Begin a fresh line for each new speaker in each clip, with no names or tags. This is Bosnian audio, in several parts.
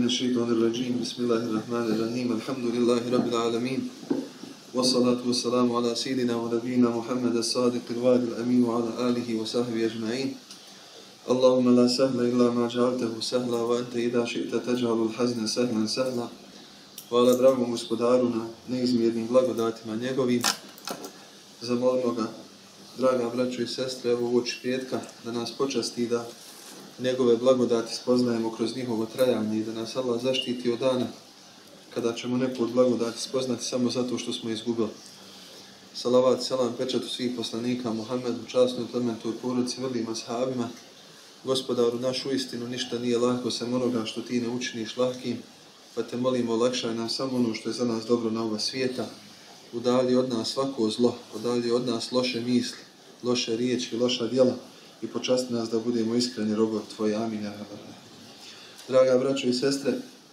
الشيطان الرجيم بسم الله الرحمن الرحيم الحمد لله رب العالمين والصلاة والسلام على سيدنا ونبينا محمد الصادق الوعد الأمين وعلى آله وصحبه أجمعين اللهم لا سهل إلا ما جعلته سهلا وأنت إذا شئت تجعل الحزن سهلا سهلا. Hvala dragom gospodaru na neizmjernim blagodatima njegovim. Zamolimo ga, draga braćo i sestre, evo uoči petka, da nas počasti da njegove blagodati spoznajemo kroz njihovo trajanje i da nas Allah zaštiti od dana kada ćemo neku od blagodati spoznati samo zato što smo izgubili. Salavat, selam, pečatu svih poslanika, Muhammedu, časnoj plemenitoj porodici, vrlim ashabima. Gospodaru naš, uistinu ništa nije lako sem onoga što ti ne učiniš lahkim, pa te molimo, olakšaj nam samo ono što je za nas dobro na oba svijeta. Udalji od nas svako zlo, udalji od nas loše misli, loše riječi, loša djela i počasti nas da budemo iskreni robovi tvoji. Amin. Draga braćo i sestre,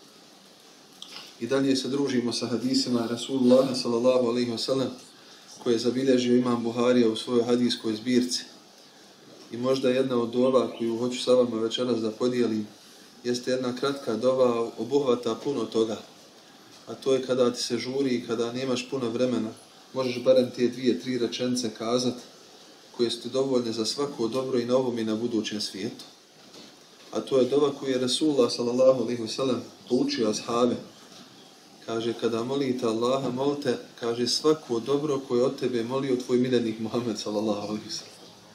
i dalje se družimo sa hadisima Rasulullah sallallahu alaihi wa sallam koje je zabilježio imam Buharija u svojoj hadijskoj zbirci. I možda jedna od dova koju hoću sa vama večeras da podijelim jeste jedna kratka dova, obuhvata puno toga. A to je kada ti se žuri i kada nemaš puno vremena, možeš barem te 2-3 rečenice kazati koje su ti dovoljne za svako dobro i na ovom i na budućem svijetu. A to je dova koju je Rasulullah sallallahu alaihi wa sallam poučio ashabe. Kaže, kada molite Allaha, molite, kaže, svako dobro koje od tebe molio tvoj miljenik Muhammed sallallahu alaihi wa sallam.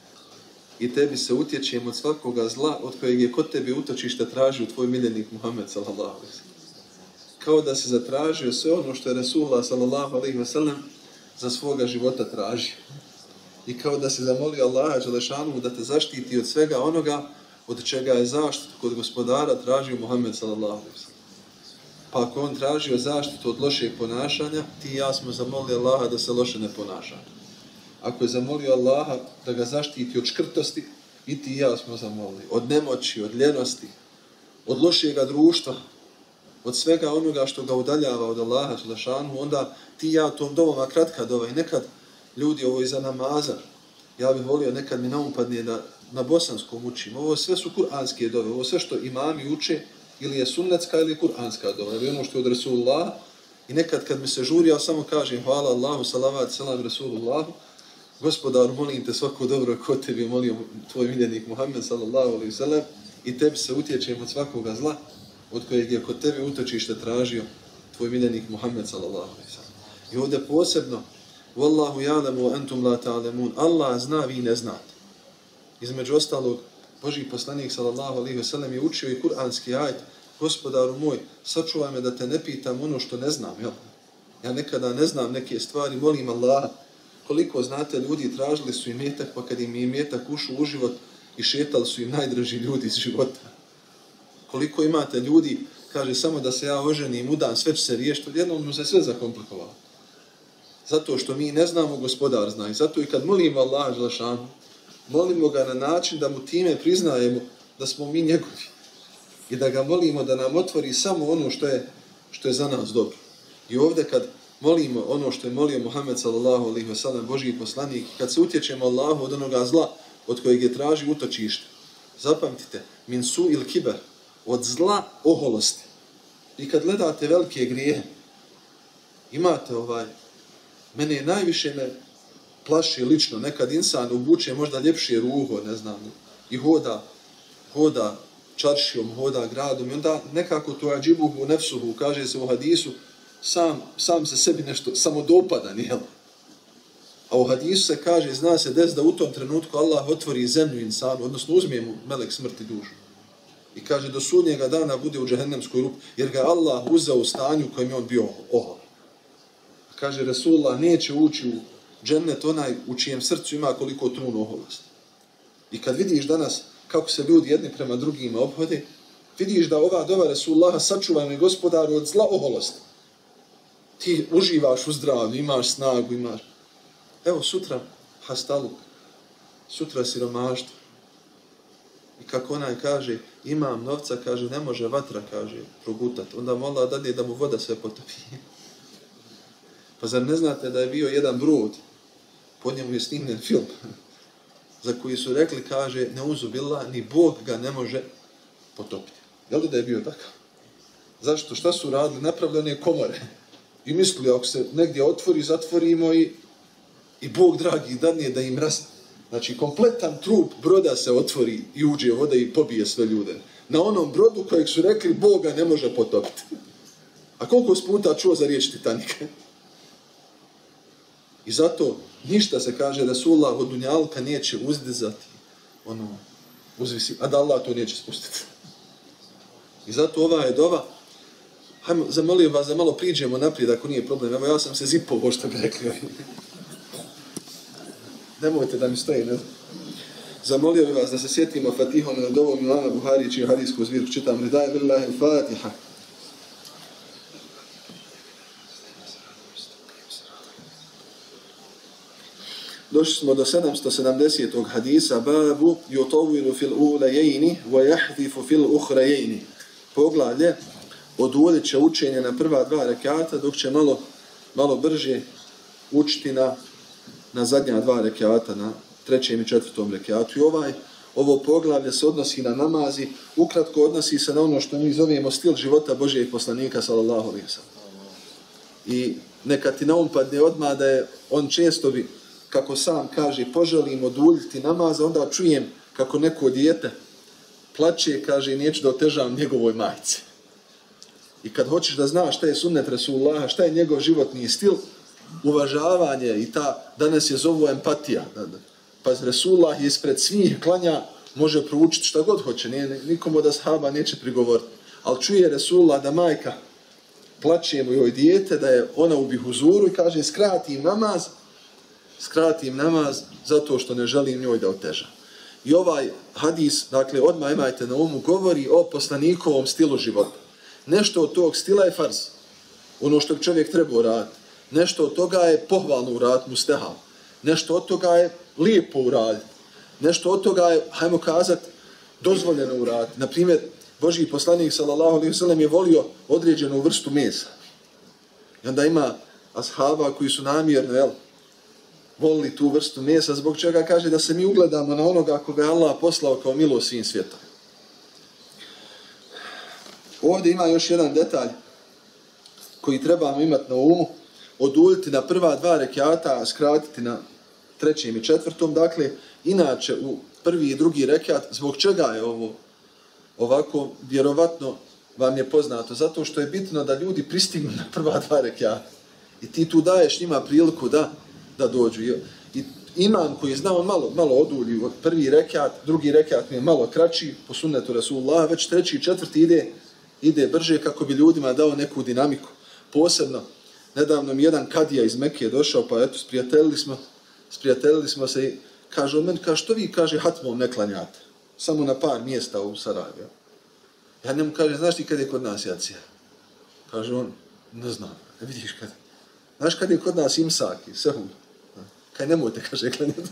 I tebi se utječem od svakoga zla od kojeg je kod tebe utočište tražio tvoj miljenik Muhammed sallallahu alaihi wa sallam. Kao da si zatražio sve ono što je Rasulullah sallallahu alaihi wa sallam za svoga života tražio. I kao da si zamolio Allaha dželešanu da te zaštiti od svega onoga od čega je zaštitu kod gospodara tražio Muhammed sallallahu alaihi wa sallam. Pa ako on tražio zaštitu od lošeg ponašanja, ti i ja smo zamolili Allaha da se loše ne ponaša. Ako je zamolio Allaha da ga zaštiti od škrtosti, i ti i ja smo zamolili. Od nemoći, od ljenosti, od lošega društva, od svega onoga što ga udaljava od Allaha dželešanu, onda ti i ja tom dovom, kratka dova, i nekad ljudi, ovo iza namaza, ja bih volio, nekad mi naumpadne da na bosanskom učim. Ovo sve su kuranske dove, ovo sve što imami uče, ili je sunnetska ili je kuranska dova, ili ono što je od Rasulullah. I nekad kad mi se žuri, ja samo kažem hvala Allahu, salavat, selam Rasulullahu, gospodaru, molim te svako dobro kod tebi, molio tvoj miljenik Muhammed sallallahu alaihi wa sallam, i tebi se utječem od svakoga zla od kojeg je kod tebe utočište tražio tvoj miljenik Muhammed sallallahu alaihi wa sallam. I ovdje posebno, Wallahu ja'lamu wa antum la ta'lamun, Allah zna, vi ne znate. Između ostalog, Božji poslanik sallallahu alaihi wa sallam je učio i kuranski ajet, gospodaru moj, sačuvaj me da te ne pitam ono što ne znam, jel? Ja nekada ne znam neke stvari, molim Allaha. Koliko znate, ljudi tražili su imetak, pa kad im je imetak ušao u život i šetali su im najdraži ljudi iz života. Koliko imate ljudi, kaže, samo da se ja oženim, udam, sve će se riješiti, odjednom mu se sve zakomplikovalo. Zato što mi ne znamo, gospodar zna. I zato i kad molimo Allaha dželešanu, molimo ga na način da mu time priznajemo da smo mi njegovi. I da ga molimo da nam otvori samo ono što je za nas dobro. I ovdje kad molimo ono što je molio Muhammed sallallahu alaihi wa sallam, Božji poslanik, kad se utječemo Allahu od onoga zla od kojeg je traži utočište, zapamtite, min su il kiber, od zla oholosti. I kad gledate velike grijehe, imate mene najviše me plaši lično, nekad insan obuče možda ljepše ruho, ne znam, i hoda čaršijom, hoda gradom, i onda nekako to ađibuhu nefsuhu, kaže se u hadisu, sam se sebi nešto samodopadan, jel? A u hadisu se kaže, zna se des da u tom trenutku Allah otvori zemlju insanu, odnosno uzme mu melek smrti dušu. I kaže, do sudnjega dana bude u džehennemskoj rupi, jer ga Allah uzeo u stanju u kojem je on bio ohol. Kaže, Rasulullah neće ući u džennet onaj u čijem srcu ima koliko trunu oholosti. I kad vidiš danas kako se ljudi jedni prema drugima obhode, vidiš da ova dova Rasulullaha, sačuvaj me gospodaru od zla oholosti. Ti uživaš u zdravlju, imaš snagu, imaš. Evo sutra hastaluk, sutra siromaštvo. I kako onaj kaže, imam novca, kaže, ne može vatra, kaže, progutati. Onda mu Allah dadne da mu voda sve potopi. Pa zar ne znate da je bio jedan brod, po njemu je snimljen film, za koji su rekli, kaže, ne uzubillah, ni Bog ga ne može potopiti. Je li da je bio takav? Zašto? Šta su radili? Napravljene komore. I mislili, ako se negdje otvori, zatvorimo i Bog dragi dadne da im Znači, kompletan trup broda se otvori i uđe voda i pobije sve ljude. Na onom brodu kojeg su rekli, Boga ne može potopiti. A koliko si puta čuo za riječ Titanika? I zato ništa se kaže Resulullah od dunjalka neće uzdizati, uzvisi, a da Allah to neće spustiti. I zato ova je dova, hajmo, zamolio vas da malo priđemo naprijed ako nije problem. Evo ja sam se zipao, ovo što bi rekli. Nemojte da mi stoji, ne znam. Zamolio bih vas da se sjetimo Fatihom na dovom Imama Buhari, čiju hadijsku zbirku čitam. Ridaj billahi Fatiha. Došli smo do 770. hadisa, babu yutovilu fil ulajejni wa jahdifu fil uhrajejni. Poglavlje, oduljit će učenje na prva 2 rekata, dok će malo brže učiti na zadnja 2 rekata, na 3. i 4. rekatu. I ovo poglavlje se odnosi na namazi, ukratko odnosi se na ono što mi zovemo stil života Božijeg poslanika, sallallahu alejhi ve sellem. I neka ti na um padne odmah da je on često bi, kako sam kaže, poželim oduljiti namaz, onda čujem kako neko dijete plače, kaže, neću da otežavam njegovoj majci. I kad hoćeš da znaš šta je sunnet Resulullaha, šta je njegov životni stil, uvažavanje i ta, danas je zovu empatija. Pa Resulullah ispred svih klanja, može proučiti šta god hoće, nikomu od ashaba neće prigovoriti. Ali čuje Resulullah da majka plače mu joj dijete, da je ona u bihuzuru i kaže skratim namaz zato što ne želim njoj da oteža. I ovaj hadis, dakle, odmah imajte na umu, govori o poslanikovom stilu života. Nešto od tog stila je farz, ono što čovjek treba uraditi. Nešto od toga je pohvalno uraditi, mustehab. Nešto od toga je lijepo uraditi. Nešto od toga je, hajmo kazati, dozvoljeno uraditi. Naprimjer, Božji poslanik, sallallahu alejhi ve sellem, je volio određenu vrstu mesa. I onda ima ashaba koji su namjerno, volili tu vrstu mesa, zbog čega kaže da se mi ugledamo na onoga koga je Allah poslao kao milost svim svijetom. Ovdje ima još jedan detalj koji trebamo imati na umu. Oduljiti na prva 2 rekata, a skratiti na 3. i 4. Dakle, inače u 1. i 2. rekat, zbog čega je ovo ovako, vjerovatno vam je poznato, zato što je bitno da ljudi pristignu na prva 2 rekata. I ti tu daješ njima priliku da dođu. I imam koji je znao malo odulji, 1. rekat, 2. rekat mi je malo kraći, po sunnetu Rasulullah, već 3. i 4. ide brže kako bi ljudima dao neku dinamiku. Posebno, nedavno mi jedan kadija iz Mekke došao, pa eto, sprijateljili smo se i kaže on meni, što vi, kaže, hatmom ne klanjate? Samo na par mjesta u Sarajevu. Ja njemu kaže, znaš ti kad je kod nas jacija? Kaže on, ne znam, ne vidiš kad. Znaš kad je kod nas imsaki, sehur? Kaj nemojte, kaže, klanjati.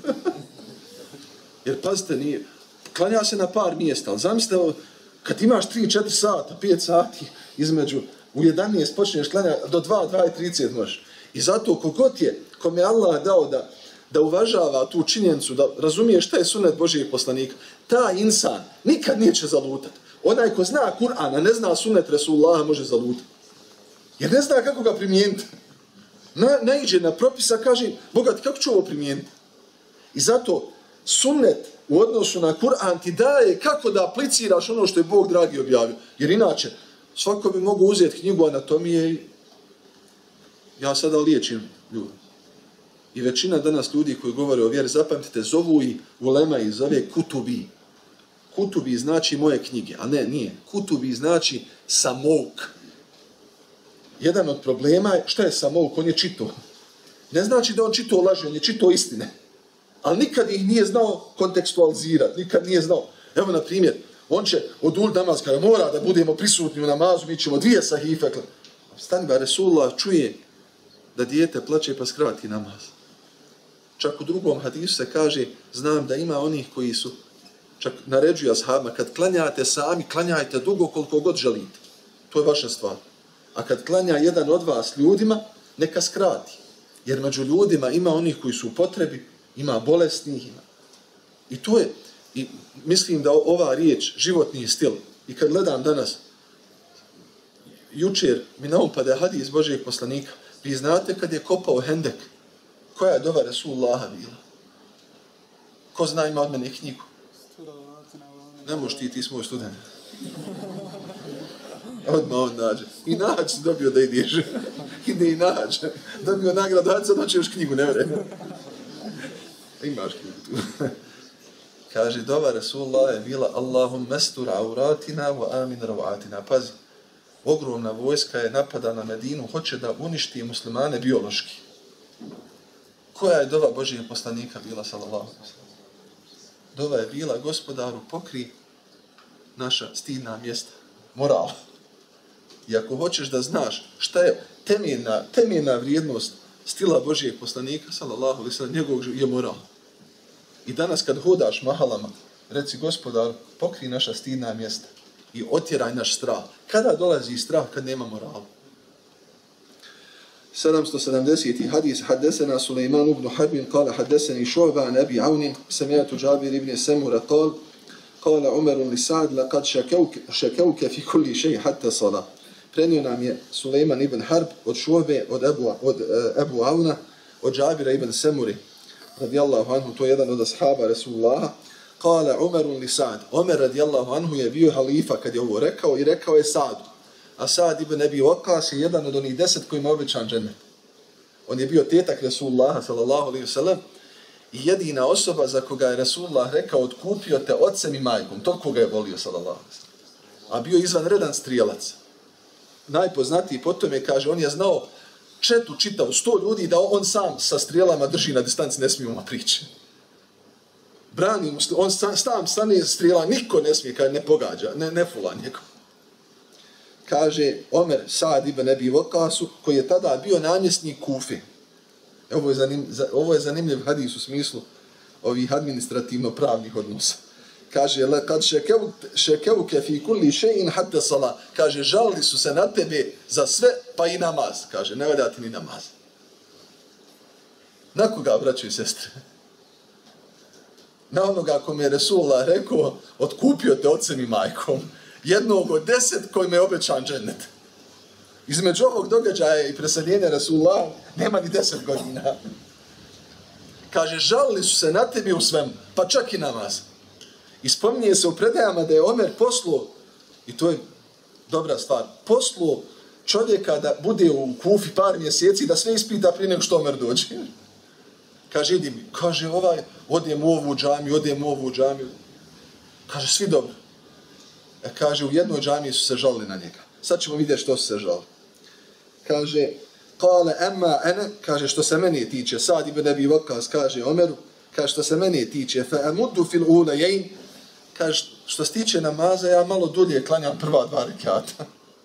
Jer pazite, klanja se na par mjesta, ali zamislite, kad imaš 3-4 sata, 5 sati između, u 11 počneš klanjati, do 2:30 možeš. I zato kogod je, kome je Allah dao da uvažava tu činjenicu, da razumije šta je sunnet Božijeg poslanika, taj insan nikad neće zalutati. Onaj ko zna Kur'an, a ne zna sunnet Resulullaha, može zalutati. Jer ne zna kako ga primijeniti. Naiđe na propisa, kaže, bogat, kako ću ovo primijeniti? I zato sunnet u odnosu na Kur'an ti daje kako da apliciraš ono što je Bog dragi objavio. Jer inače, svako bi mogu uzeti knjigu anatomije i ja sada liječim ljudi. I većina danas ljudi koji govore o vjeri, zapamtite, zovu i ulema i zove kutubi. Kutubi znači moje knjige, a nije. Kutubi znači samouk. Jedan od problema je, šta je samouk? On je čitao. Ne znači da on čitao laži, on je čitao istine. Ali nikad ih nije znao kontekstualizirati, nikad nije znao. Evo, na primjer, on će odul namaz, kada mora da budemo prisutni u namazu, mi ćemo 2 sahife. Stani ba, Resulullah čuje da dijete plače pa skrati namaz. Čak u drugom hadisu se kaže, znam da ima onih koji su, čak naređuju ashabima, kad klanjate sami, klanjajte dugo koliko god želite. To je vaša stvar. A kad klanja jedan od vas ljudima, neka skrati. Jer među ljudima ima onih koji su u potrebi, ima bolesnih. I to je, i mislim da ova riječ, životni stil, i kad gledam danas, jučer mi naupada hadis Božijeg poslanika. Vi znate kad je kopao hendek, koja je dova Resulullaha bila? Ko zna, ima od mene knjigu? Ne možeš ti si moj student. Odmah on nađe. I nađe si dobio da ideš. Ide i nađe. Dobio nagradu, sad hoće još knjigu, ne vreme. Imaš knjigu tu. Kaže, dova Rasulullah je bila Allahum mestur auratina wa amin ravatina. Pazi, ogromna vojska je napada na Medinu, hoće da uništi muslimane biološki. Koja je dova Božijeg poslanika bila, sallallahu alejhi ve sellem? Dova je bila, Gospodaru, pokri naša stidna mjesta, moral. I ako hoćeš da znaš šta je temeljna vrijednost stila Božijeg poslanika, sallallahu alejhi ve sellem, njegovog je moral. I danas kad hodaš mahalama, reci, Gospodaru, pokri naša stidna mjesta i otjeraj naš strah. Kada dolazi strah? Kad nema morala. 770. hadis. Haddesena Sulejman ibn Harbin, kala haddeseni Šu'ba an Abi Avnin, sami'atu Džabir ibn Samura, kala Umarun li Sa'd, laqad šakauke fi kulli šej hatta salah. Prenio nam je Sulejman ibn Harb od Šu'be, od Abu Avna, od Džabira ibn Samuri, radijallahu anhu, to je jedan od ashaba Rasulullaha. Kala Umarun li Sa'd. Omer radijallahu anhu je bio halifa kad je ovo rekao i rekao je Sa'du. A Sa'd ibn Abi Waqqas je jedan od onih 10 kojima je obećan džennet. On je bio tetak Rasulullaha sallallahu alejhi ve sellem i jedina osoba za koga je Rasulullah rekao otkupio te ocem i majkom. Toliko ga je volio sallallahu alejhi ve sellem. A bio izvanredan strijelac. Najpoznatiji po tome, kaže, on je znao četu čitao 100 ljudi da on sam sa strijelama drži na distanci, ne smije mu prići. Brani mu, on sam stane strijela, niko ne smije, kaže, ne pogađa, ne fula njegov. Kaže Omer Sa'd ibn Abi Waqqasu, koji je tada bio namjesnik Kufe. Ovo je zanimljiv hadis u smislu ovih administrativno-pravnih odnosa. Kaže, kad šekeuke fi kulli še'in hatta salah. Kaže, žalili su se na tebe za sve, pa i namaz. Kaže, ne valja ti ni namaz. Na koga, braćo i sestre? Na onoga kome je Resulullah rekao, otkupio te ocem i majkom. Jednog od 10 kojima je obećan džennet. Između ovog događaja i preseljenja Resulullah nema ni 10 godina. Kaže, žalili su se na tebi u svemu, pa čak i namaz. I spominje se u predajama da je Omer poslao, i to je dobra stvar, poslao čovjeka da bude u Kufi par mjeseci da sve ispita prije nego što Omer dođe. Kaže, idi mi. Kaže, odem u ovu džamiju. Kaže, svi dobro. Kaže, u jednoj džamiji su se žalili na njega. Sad ćemo vidjeti što su se žalili. Kaže, kale emma ene, kaže, što se mene tiče, Sa'd ibn Abi Waqqas kaže Omeru, kaže, što se mene tiče, fa amuddu fil ulayayn, kaže, što se tiče namaza, ja malo dulje klanjam prva 2 rekata.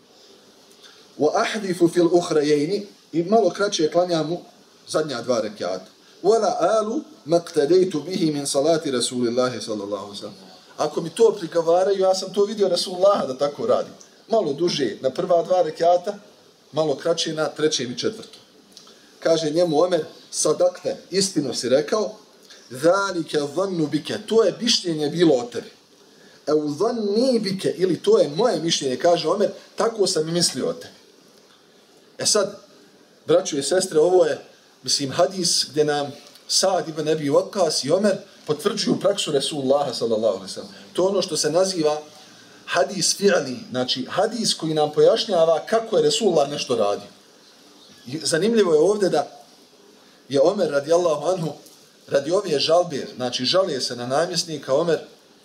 Wa ahdifu fil ukhrayayn, i malo kraće klanjam zadnja 2 rekata. Wala alu maqtadaytu bihi min salati Rasulillahi sallallahu alejhi ve sellem. Ako mi to prigovaraju, ja sam to vidio Rasulullaha da tako radi. Malo duže na prva 2 rekata, malo kraće na 3. i 4. Kaže njemu Omer, sadakte, istinu si rekao, zalike zannu bike, to je mišljenje bilo o tebi. Eu zanni bike, ili to je moje mišljenje, kaže Omer, tako sam i mislio o tebi. E sad, braćo i sestre, ovo je, mislim, hadis gdje nam Sa'd ibn Abi Waqqas i Omer potvrđuju praksu Resulullaha sallallahu alejhi ve sellem. To je ono što se naziva hadis fi'li, znači hadis koji nam pojašnjava kako je Resulullah nešto radio. I zanimljivo je ovdje da je Omer radijallahu anhu radi ove žalbe, znači žalije se na namjesnika, Omer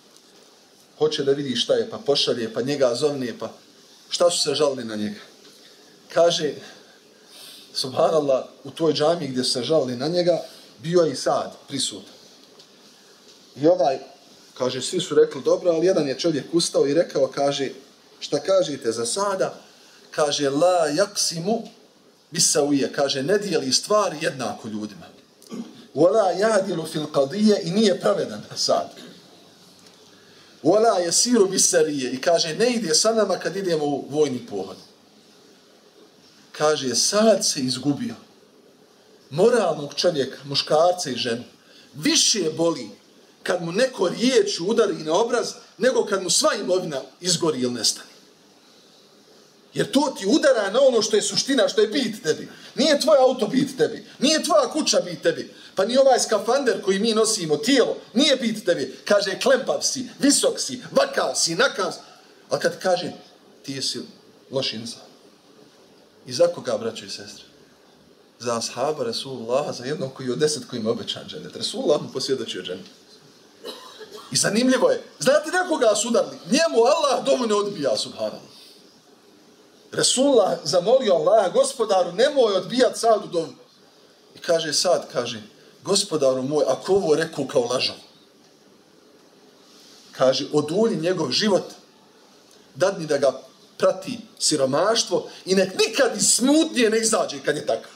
hoće da vidi šta je, pa pošalje, pa njega zovne, pa šta su se žalili na njega. Kaže, subhanallah, u toj džamiji gdje su se žalili na njega, bio je i Sa'd prisutan. I kaže, svi su rekli dobro, ali jedan je čovjek ustao i rekao, kaže, šta kažete za Sa'da? Kaže, la yaksimu bisawiyya, kaže, ne dijeli stvari jednako ljudima. Wala yadilu fil qadiyya, i nije pravedan Sa'd. Wala yasiru bisariyya, i kaže, ne ide sa nama kad idemo u vojni pohod. Kaže, Sa'd se izgubio. Moralnog čovjeka, muškarca i ženu, više boli kad mu neko riječ udari na obraz, nego kad mu sva imovina izgori ili nestane.
Jer to ti udara na ono što je suština, što je bit tebi. Nije tvoj auto bit tebi, nije tvoja kuća bit tebi, pa ni ovaj skafander koji mi nosimo, tijelo, nije bit tebi. Kaže, klempav si, visok si, vakav si, nakav si. A kad kaže, ti si loš insan. I za koga, braćo i sestre? Za ashaba Rasulullah, za jednog koji je od 10 koji ima obećan džennet. Rasulullah mu posvjedočio džennet. I zanimljivo je, znate na koga su udarili? Njemu Allah domu ne odbija, subhanallah. Rasulullah zamolio Allaha, gospodaru, nemoj odbijati Sadu domu. I kaže Sad, kaže, gospodaru moj, ako ovo rekao kao lažom, kaže, odulji njegov život, dadni da ga prati siromaštvo i nek nikad iz smutnije ne izađe kad je takav.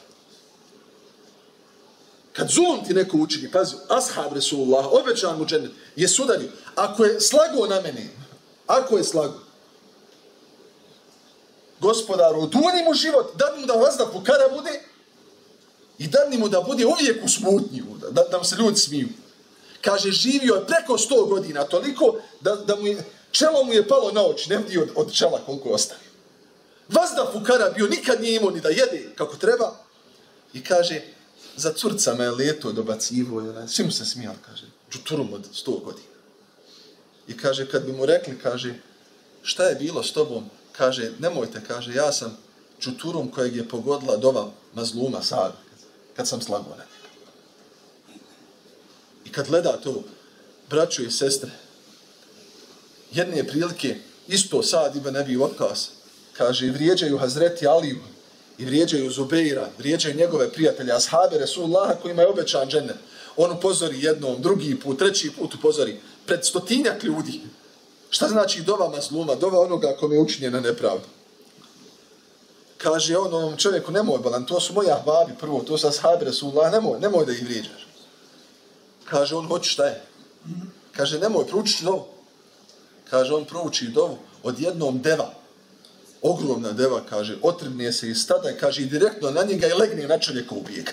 Kad zulum ti neko učini, pazi, ashab Rasulullah, obećan mu džennet, je sudario. Ako je slago na mene, ako je slago, gospodaru, odulji mu život, dadni mu da vazda pukara bude i dadni mu da bude uvijek u smutnji, da mu se ljudi smiju. Kaže, živio je preko 100 godina, toliko da mu je, čelo mu je palo na oči, ne vidi od čela koliko je ostavio. Vazda fukara bio, nikad nije imao ni da jede kako treba. I kaže, za curcama je leto dobacivo, svi mu se smijali, kaže, džuturum od 100 godina. I kaže, kad bi mu rekli, kaže, šta je bilo s tobom? Kaže, nemojte, kaže, ja sam džuturum kojeg je pogodila dova mazluma Sad, kad sam slago na njega. I kad gledate ovo, braćo i sestre, jedne prilike, isto Sad ibn Abi Waqqas, kaže, vrijeđaju Hazreti Aliju, i vrijeđaju Zubeira, vrijeđaju njegove prijatelje, ashabe Resulullaha kojima je obećan džennet. On upozori jednom, drugi put, treći put upozori, pred 100 ljudi. Šta znači dova mazluma, dova onoga kome je učinjena nepravda? Kaže on onom čovjeku, nemoj balan, to su moji ahbabi prvo, to su ashabe Resulullaha, nemoj da ih vrijeđaš. Kaže on, hoće šta je? Kaže, nemoj, proučiš dovu. Kaže on, prouči dovu od jednom deva. Ogromna deva, kaže, otrgne se iz stada i kaže, i direktno na njega i legne na čovjeka ubijega.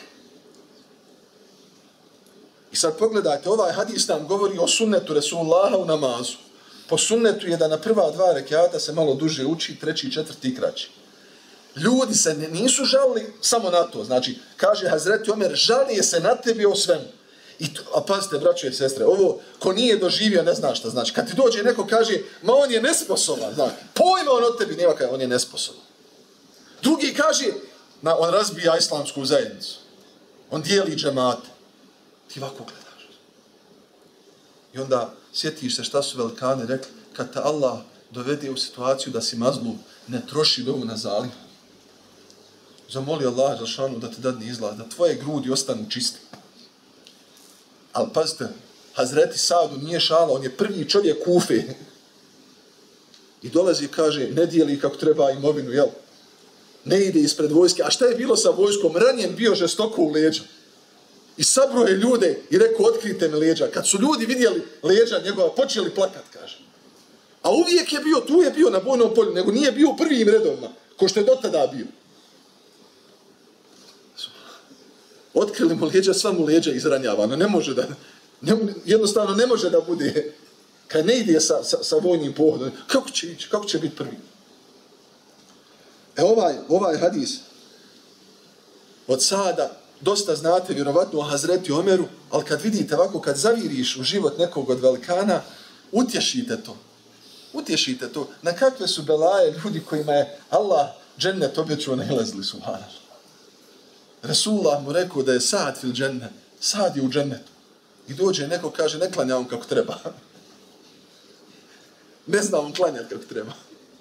I sad pogledajte, ovaj hadis nam govori o sunnetu Resulullaha u namazu. Po sunnetu je da na prva 2 rekata se malo duže uči, 3. i 4. kraći. Ljudi se nisu žalili samo na to. Znači, kaže Hazreti Omer, žalije se na tebi o svemu. A pazite, braćo i sestre, ovo ko nije doživio ne zna šta znači. Kad ti dođe neko kaže, ma on je nesposoban, znači, pojma on od tebi nema kada on je nesposoban. Drugi kaže, on razbija islamsku zajednicu. On dijeli džemate. Ti ovako gledaš. I onda sjetiš se šta su velikani rekli, kad te Allah dovede u situaciju da si mazlum, ne troši dovu na zalim. Zamoli Allah Želšanu da te dadne izlaz, da tvoje grudi ostanu čiste. Ali pazite, Hazreti Sadu nije šala, on je prvi čovjek Kufe. I dolazi i kaže, ne dijeli kako treba imovinu, jel? Ne ide ispred vojske. A šta je bilo sa vojskom? Ranjen bio žestoko u leđa. I sabroje ljude i rekao, otkrite mi leđa. Kad su ljudi vidjeli leđa njegova, počeli plakat, kaže. A uvijek je bio, tu je bio na bojnom polju, nego nije bio u prvim redovima, ko što je do tada bio. Otkrili mu leđa, sva mu leđa izranjavano. Ne može da, jednostavno ne može da bude, kad ne ide sa vojnim pohodom. Kako će ići? Kako će biti prvi? Ovaj hadis od Sada, dosta znate vjerovatno o Hazreti Omeru, ali kad vidite ovako, kad zaviriš u život nekog od velikana, utješite to. Utješite to. Na kakve su belaje ljudi kojima je Allah džennet obećao nailazili, subhanallah. Rasulullah mu rekao da je Sad fil džennet. Sad je u džennetu. I dođe neko kaže, ne klanja on kako treba. Ne zna on klanjati kako treba.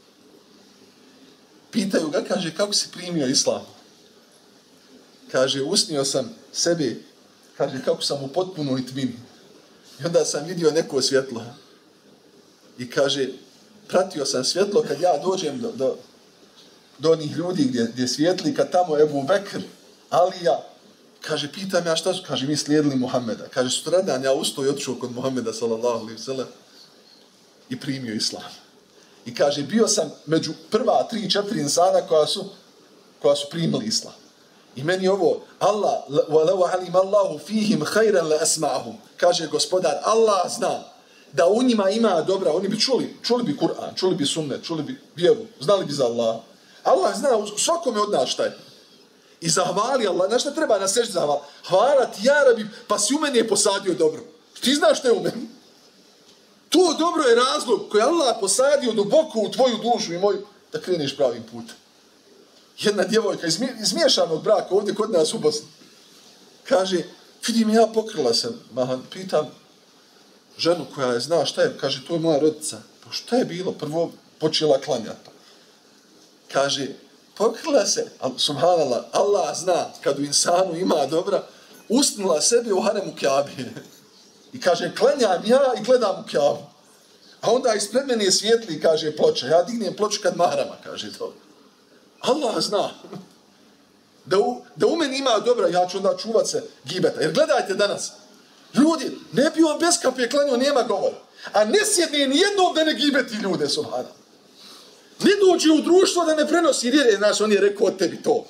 Pitaju ga, kaže, kako si primio islam? Kaže, usnio sam sebe, kaže, kako sam u potpunoj tmini. I onda sam vidio neko svjetlo. I kaže, pratio sam svjetlo kad ja dođem do onih ljudi gdje svijetli, kad tamo Ebu Bekr, Alija, kaže, pitam ja šta su, kaže, mi slijedili Muhammeda. Kaže, sutradan ja ustao i otišao kod Muhammeda, sallallahu alaihi wa sallam, i primio islam. I kaže, bio sam među prva 3-4 insana koja su primili islam. I meni ovo, Allah, وَلَوْ عَلِمَ اللَّهُ فِيهِمْ خَيْرًا لَأَسْمَعَهُمْ, kaže gospodar, Allah zna da u njima ima dobra, oni bi čuli bi Kur'an, čuli bi sunnet, čuli bi vjeru, znali bi za Allah. Allah zna u svakome od nas šta je. I zahvali Allah, na šta treba na seždi zahvali? Hvala ti, ja Rabi, pa si u meni je posadio dobro. Ti znaš šta je u meni? To dobro je razlog koji Allah posadio duboko u tvoju dušu i moju, da kreneš pravim putem. Jedna djevojka izmiješanog braka ovdje kod nas u Bosni. Kaže, vidim ja pokrila sam, pitam ženu koja je zna šta je, kaže, to je moja rodica. Pa šta je bilo? Prvo počela klanjati. Kaže, pokrila se, subhanallah, Allah zna, kad u insanu ima dobra, usnula sebe u haremu Kjabe. I kaže, klanjam ja i gledam u Kjabu. A onda ispred mene je svijetli, kaže, ploča. Ja dignem ploču kad marama, kaže to. Allah zna. Da u meni ima dobra, ja ću onda čuvat se gibeta. Jer gledajte danas, ljudi, ne bi on bez kape klanio, nema govora. A ne sjedne nijednom da ne gibeti ljude, subhanallah. Ne dođe u društvo da ne prenosi jer znaš, on je rekao od tebi to.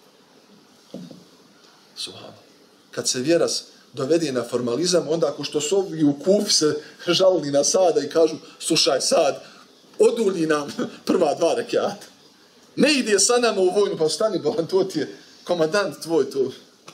Subhanallah. Kad se vjeras dovede na formalizam, onda ako što su ovi u Kufi se žalili na Sada i kažu, slušaj Sad, odulji nam prva 2 rekata. Ne ide sa nama u vojnu, pa stani, bolan, to ti je komandant tvoj tu.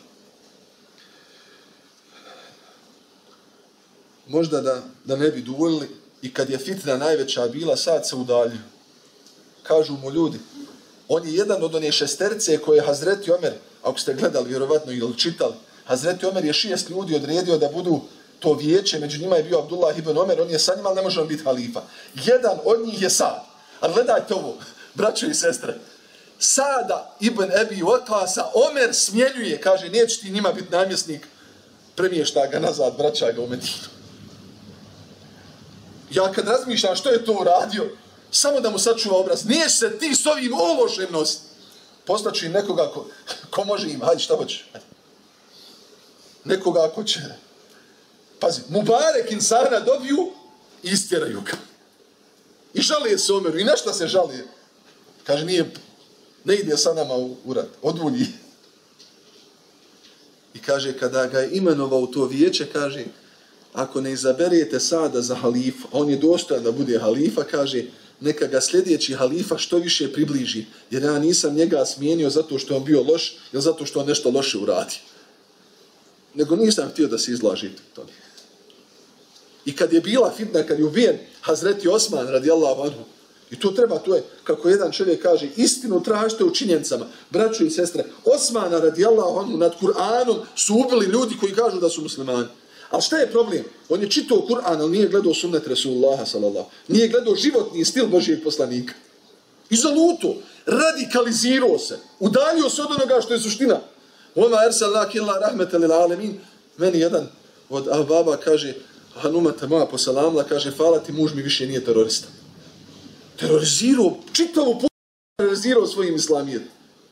Možda da ne bi duvoljili i kad je fitna najveća bila, Sad se udalju. Kažu mu ljudi, on je jedan od one 6 koje je Hazreti Omer, ako ste gledali vjerovatno ili čitali, Hazreti Omer je 6 ljudi odredio da budu to vijeće, među njima je bio Abdullah ibn Omer, on je sa njima, ali ne može on biti halifa. Jedan od njih je Sad. Ali gledajte ovo, braćo i sestre. Sada ibn Ebi Oklasa Omer smjeljuje, kaže, neće ti njima biti namjesnik, premješta ga nazad, vraća ga u Medinu. Ja kad razmišljam što je to uradio, samo da mu sačuva obraz, nije se ti s ovim ološem nositi. Postaću im nekoga ko može im, hajde šta hoće. Nekoga ko će. Pazi, Mubarek insana dobiju i istjeraju ga. I žalije se Omeru. I nešto se žalije. Kaže, ne ide sa nama u rat. Odvulji. I kaže, kada ga je imenovao to vijeće, kaže, ako ne izaberete Sada za halifa, on je dostojan da bude halifa, kaže, neka ga sljedeći halifa što više približi. Jer ja nisam njega smijenio zato što on bio loš, ili zato što on nešto loše uradi. Nego nisam htio da se izlažite to. I kad je bila fitna, kad je ubijen Hazreti Osman radijallahu anhu, i to je, kako jedan čovjek kaže, istinu tražite u činjenicama. Braćo i sestre, Osmana radijallahu anhu nad Kur'anom su ubili ljudi koji kažu da su muslimani. Ali šta je problem? On je čitao Kur'an, ali nije gledao sunnet Resulullaha sallallahu. Nije gledao životni stil Božijeg poslanika. I zaluto, radikalizirao se, udaljio se od onoga što je suština. Oma ersalnak illa rahmetan lil alamin. Meni jedan od ahbaba kaže, Hanumata moja posalamla, kaže, hvala ti, muž mi više nije terorista. Terorizirao, čitavo terorizirao svojim islamijem.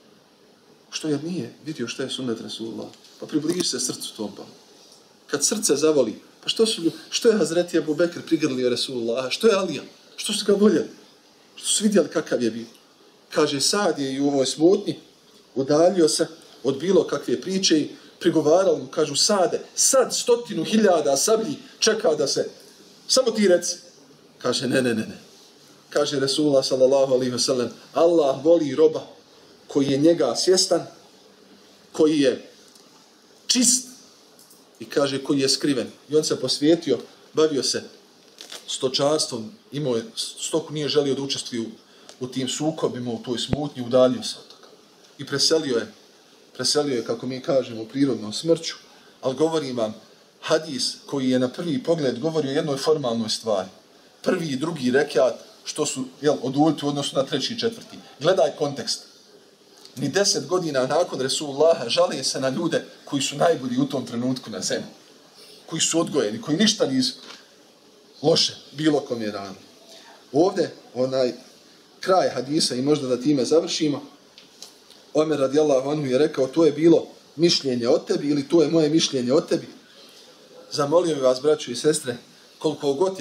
Što je nije vidio šta je sunnet Resulullah? Pa približi se srcu tom pa. Kad srce zavoli, pa što je Hazreti Abu Bekr prigrlio Resulullah? Što je Alija? Što su ga voljeli? Što su vidjeli kakav je bio? Kaže, Sad je i u ovoj smutnji udaljio se od bilo kakve priče i prigovarali mu, kažu, Sade, sad 100.000 sablji čeka da se, samo ti reci. Kaže, ne. Kaže Resulullah sallallahu alaihi wa sallam, Allah voli roba koji je njega svjestan, koji je čist i kaže koji je skriven. I on se posvijetio, bavio se stočarstvom, imao je stoku, nije želio da učestvuje u tim sukobima, u toj smutnji, udaljio se od toga. I preselio je, kako mi kažemo, prirodnom smrću, ali govorim vam, hadis koji je na prvi pogled govorio o jednoj formalnoj stvari. Prvi i drugi rekat, što su oduljiti u odnosu na 3. i 4. Gledaj kontekst. Ni 10 godina nakon Resulullaha žale se na ljude koji su najbolji u tom trenutku na zemlji. Koji su odgojeni, koji ništa nisu loše, bilo kom je rano. Ovdje, kraj hadisa i možda da time završimo, Omer radijallahu anhu je rekao, to je bilo mišljenje o tebi ili to je moje mišljenje o tebi. Zamolio bi vas, braćo i sestre, koliko god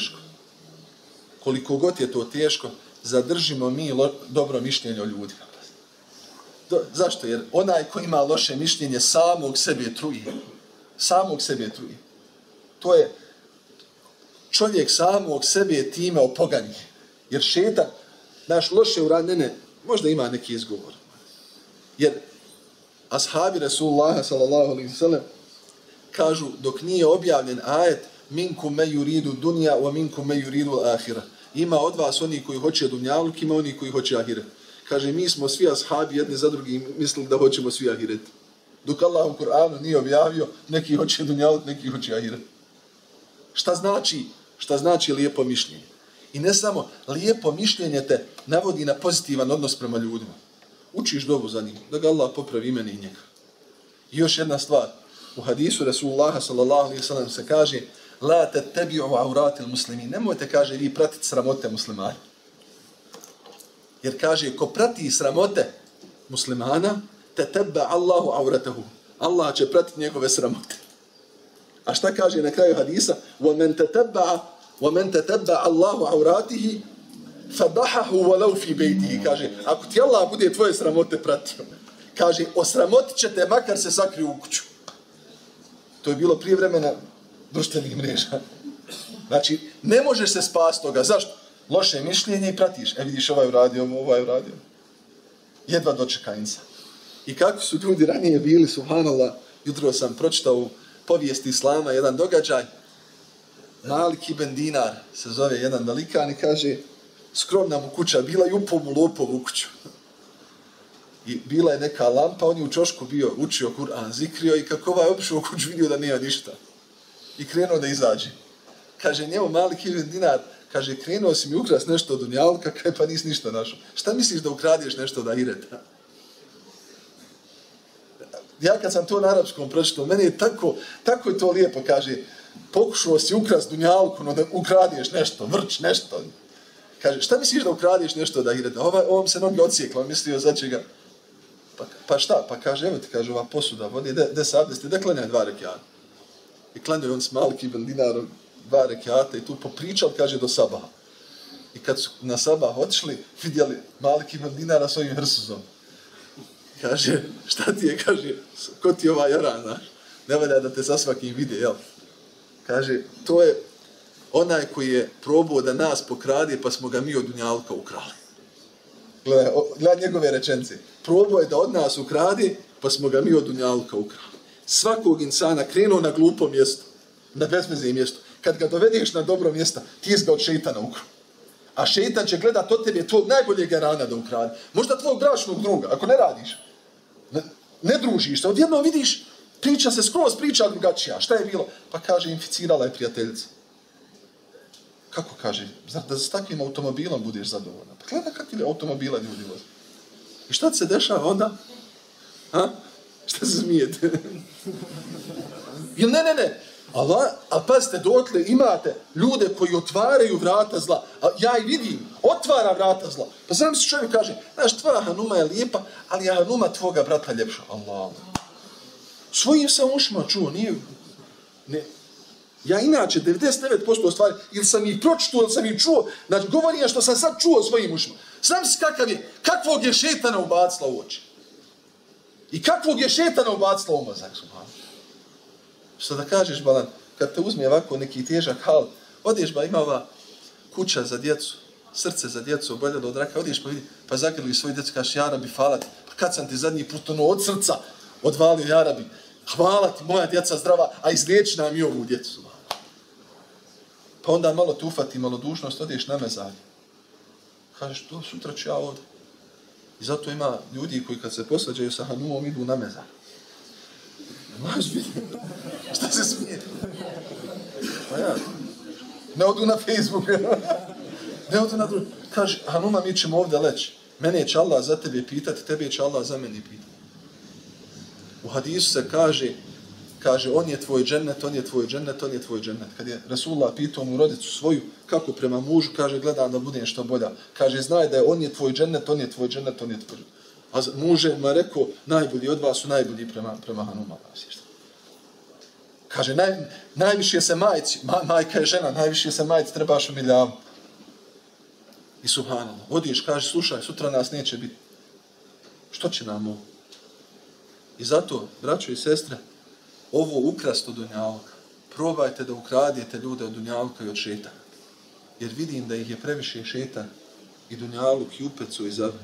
je to teško, zadržimo mi dobro mišljenje o ljudima. Zašto? Jer onaj ko ima loše mišljenje samog sebe truje. To je čovjek samog sebe time opoganje. Jer šetan, naš loše uradnene, možda ima neki izgovor. Jer ashabi Rasulullaha sallallahu alaihi sallam kažu dok nije objavljen ajet minkum me yuridu dunja wa minkum me yuridu ahira. Ima od vas oni koji hoće dunjaluk, ima oni koji hoće ahiret. Kaže, mi smo svi ashabi jedni za drugi mislili da hoćemo svi ahiret. Dok Allah u Kur'anu nije objavio, neki hoće dunjaluk, neki hoće ahiret. Šta znači lijepo mišljenje? I ne samo lijepo mišljenje te navodi na pozitivan odnos prema ljudima. Učiš dobu za njih, da ga Allah popravi mene i njega. I još jedna stvar. U hadisu Rasulullaha sallallahu alaihi sallam se kaže la tattabi'u auratil muslimin. Nemojte, kaže, vi pratiti sramote muslimana. Jer kaže, ko prati sramote muslimana, tatabba Allahu auratahu. Allah će pratiti njegove sramote. A šta kaže na kraju hadisa? وَمَنْ تَتَبَّعَ اللَّهُ عَوْرَاتِهِ فَضَحَهُ وَلَوْ فِي بَيْتِهِ. Kaže, ako ti Allah bude tvoje sramote pratio, kaže, osramotit će te makar se sakriju u kuću. To je bilo prije vremena društvenih mreža. Znači, ne možeš se spasti toga. Zašto? Loše mišljenje i pratiš. Vidiš, ovaj uradio. Jedva dočekajnica. I kako su ljudi ranije bili, subhanallah, jutro sam pročitao u povijesti Islama jedan događaj. Malik ibn Dinar se zove jedan velikan i kaže, skromna mu kuća bila i upao mu lopov u kuću. I bila je neka lampa, on je u čošku bio, učio Kur'an, zikrio i kako ovaj obišao u kuću vidio da nema ništa. I krenuo da izađe. Kaže, njemu Malik ibn Dinar, kaže, krenuo si mi ukras nešto od dunjalka, kaj pa nisi ništa našao. Šta misliš da ukradiješ nešto od ahireta? Ja kad sam to na arapskom pročitao, meni je tako je to lijepo, kaže, pokušao si ukrast dunjalku, no da ukradiješ nešto, vrč nešto. Kaže, šta misliš da ukradiješ nešto od ahireta? Ovom se noge odsjekla, mislio za čega. Pa šta? Pa kaže, evo ti, kaže, ova posuda vodi, de sabdesti, da klanjaj 2 rekiata. I klanjaju on s Malik ibn Dinarom 2 rekiata i tu popričal, kaže, do sabaha. I kad su na sabah otišli, vidjeli Malik ibn Dinara s ovim hrsuzom. Kaže, šta ti je, kaže, ko ti je ova jaran, znaš? Ne valja da te sa svakim vide, jel? Kaže, to je onaj koji je probao da nas pokrade, pa smo ga mi od dunjalka ukrali. Gledaj njegove rečence. Probao je da od nas ukrade, pa smo ga mi od dunjalka ukrali. Svakog insana krenuo na glupo mjesto, na bezvezno mjesto. Kad ga dovedeš na dobro mjesto, ti ga od šeitana ukrao. A šeitan će gledat od tebe tvojeg najboljeg rana da ukrade. Možda tvojeg bračnog druga, ako ne radiš. Ne družiš se, odjedno vidiš, priča se skroz priča drugačija. Šta je bilo? Pa kaže, inficirala je prijateljica. Kako kaže? Zar da s takvim automobilom budeš zadovoljna? Pa gledaj kakvi automobila ljudi voze. I šta ti se dešava onda? Šta se smijete? Ne. Ali pazite, dotle imate ljude koji otvaraju vrata zla. Ja i vidim, otvara vrata zla. Pa znam se čovjek kaže, znaš, tvoja hanuma je lijepa, ali je hanuma tvoga brata ljepša. Allah. Svojim sam ušima čuo, nije... Ne. Ja inače, 99% stvari, ili sam ih pročituo, ili sam ih čuo, znači govorim što sam sad čuo svojim ušima. Znam se kakvog je šetana ubacila u oči. I kakvog je šetana ubacila u mozak. Što da kažeš, balan, kad te uzme ovako neki težak hal, odeš ba, ima ova kuća za djecu, srce za djecu, oboljelo od raka, odeš pa vidi, pa zagrli svoj djecu, kažeš, ja Rabi, hvala ti, pa kad sam ti zadnji put od srca odvalio, ja Rabi, hvala ti, moja djeca zdrava, a izliječi nam i ovu djecu. Pa onda malo te ufati, malo dužnost, odeš na mezalje. Kažeš, to sutra ću ja ovdje. I zato ima ljudi koji kad se posvađaju sa hanumom idu na mezalje. Maš biti? Šta se smije? Pa ja. Ne odu na Facebook. Ne odu na drugi. Kaže, hanuma, mi ćemo ovdje leći. Mene će Allah za tebe pitati, tebe će Allah za mene pitati. U hadisu se kaže, on je tvoj džennet, on je tvoj džennet, on je tvoj džennet. Kad je Rasulullah pitao mu rodicu svoju, kako prema mužu, kaže, gledam da budem što bolja. Kaže, znaj da je on je tvoj džennet, on je tvoj džennet, on je tvoj džennet. A muže mu je rekao, najbolji od vas su najbolji prema hanuma. Kaže, najviše se majka je žena, najviše se majci trebaš umiljavati. I subhanallah, odiš, kaže, slušaj, sutra nas neće biti. Što će nam ovo? I zato, braćo i sestre, ovo ukrast od dunjalka, probajte da ukradijete ljude od dunjalka i od šetana. Jer vidim da ih je previše šetan i dunjaluk i upecu i zabe.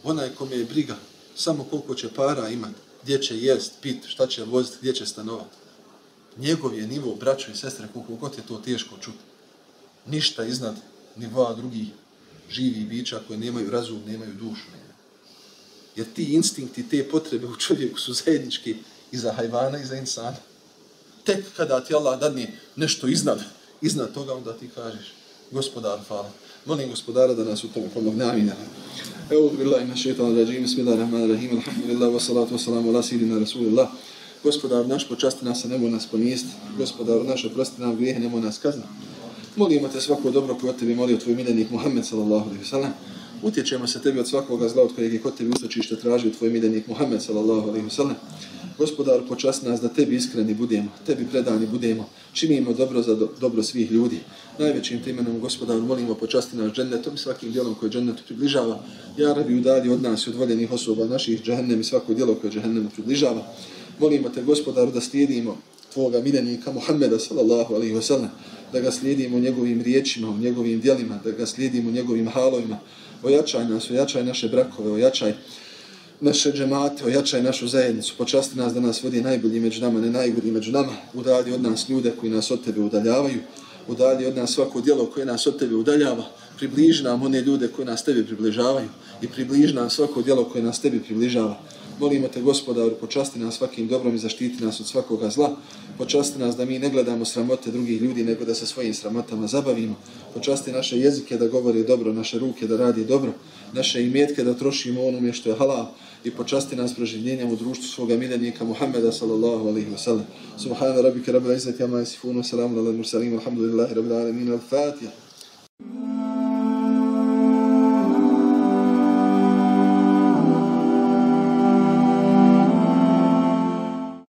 onaj kome je briga samo koliko će para imati, gdje će jest, pit, šta će voziti, gdje će stanovati. Njegov je nivo, braćo i sestre, koliko god je to teško čuti. Ništa iznad nivoa drugih živih bića koje nemaju razum, nemaju dušu. Jer ti instinkti, te potrebe u čovjeku su zajednički i za hajvana i za insana. Tek kada ti Allah dadne nešto iznad toga, onda ti kažeš, gospodar, hvala. Molim gospodara da nas u tome pomogne. Amin. Eûzu billahi minash šejtanir racim. Bismillahirrahmanirrahim. Alhamdulillah wassalatu wassalamu ala seyyidina Rasulillah. Gospodar naš, počasti nas, nemoj nas poniziti. Gospodar naš, oprosti nam grijehe, nemoj nas kazniti. Molimo te svako dobro koje od tebi molio tvoj miljenik Muhammed sallallahu alejhi ve sellem. Utječemo se tebi od svakoga zla od kojeg je kod tebi utočište tražio tvoj miljenik Muhammed sallallahu alejhi ve sellem. Gospodaru, počasti nas da tebi iskreni budemo, tebi predani budemo, činimo dobro za dobro svih ljudi. Najvećim te imenom, gospodaru, molimo počasti nas džennetom i svakim djelom koje džennetu približava. Ja Rabi, udalji od nas i od voljenih osoba naših džehennem i svako djelo koje džehennemu približava. Molimo te, gospodaru, da slijedimo tvoga miljenika Muhammeda sallallahu alejhi ve sellem, da ga slijedimo njegovim riječima, u njegovim djelima, da ga slijedimo njegovim halovima. Ojačaj nas, ojačaj naše brakove, ojačaj naše džemate, ojačaj našu zajednicu, počasti nas da nas vodi najbolji među nama, ne najgori među nama, udalji od nas ljude koji nas od tebe udaljavaju, udalji od nas svako djelo koje nas od tebe udaljava, približi nam one ljude koji nas tebi približavaju i približi nam svako djelo koje nas tebi približava. Molimo te, gospodaru, počasti nas svakim dobrom i zaštiti nas od svakoga zla. Počasti nas da mi ne gledamo sramote drugih ljudi, nego da se svojim sramotama zabavimo. Počasti naše jezike da govori dobro, naše ruke da radi dobro, naše imetke da trošimo onome što je halal i počasti nas proživljenjem u društvu svoga miljenika Muhammeda sallallahu alejhi ve sellem. Subhana rabbika rabbil izzati amma yasifun wa salamun alal mursalin walhamdulillahi rabbil alamin. Al-Fatiha.